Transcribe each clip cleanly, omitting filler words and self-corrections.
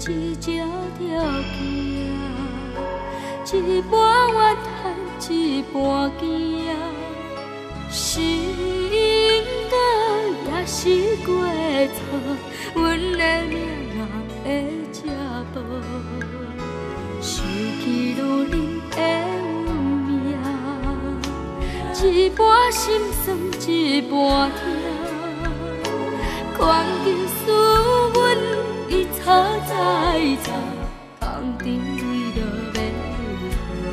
一只条件，一半怨叹，一半惊。心肝也是过错，阮的命会这无？失去女人的运命，一半心酸，一半痛。狂求使阮已草在草，红尘为着要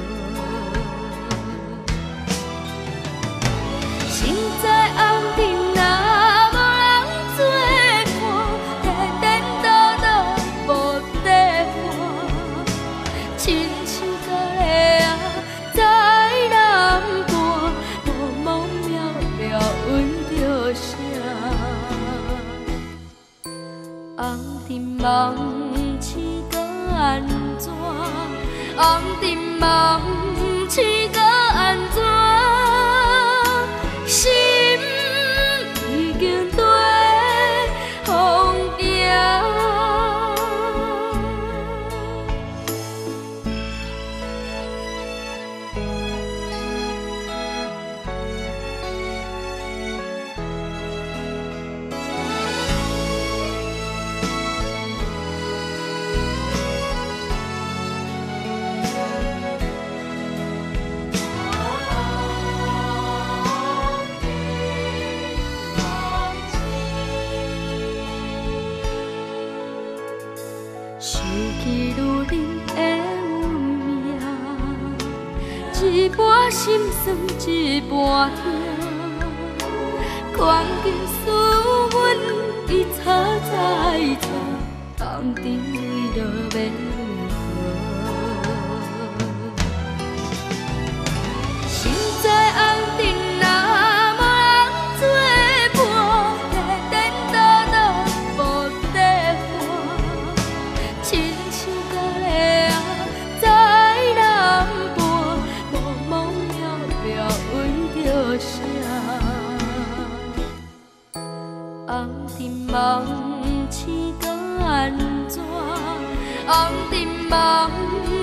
何？心在红尘若无人作伴，颠颠倒倒无地伴，亲像甲个仔在南半，茫茫渺渺为着啥？红尘梦醒搁安怎？红尘梦醒搁安怎？心已经对风行。失去女人的运命，一半心酸，一半痛。狂求使阮已草在草，红尘为着要何？心在红尘若无人作伴，颠颠倒倒无地伴，亲像甲个仔在南半，茫茫渺渺为着啥？红尘梦醒搁安怎？红尘梦